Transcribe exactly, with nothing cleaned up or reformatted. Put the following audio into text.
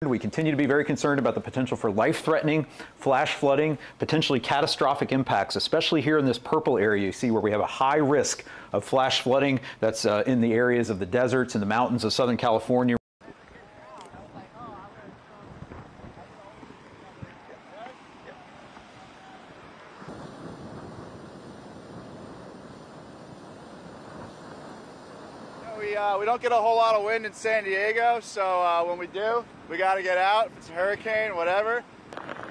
We continue to be very concerned about the potential for life-threatening flash flooding, potentially catastrophic impacts, especially here in this purple area you see where we have a high risk of flash flooding. That's uh, in the areas of the deserts and the mountains of Southern California. We, uh, we don't get a whole lot of wind in San Diego, so uh, when we do, we got to get out. If it's a hurricane, whatever.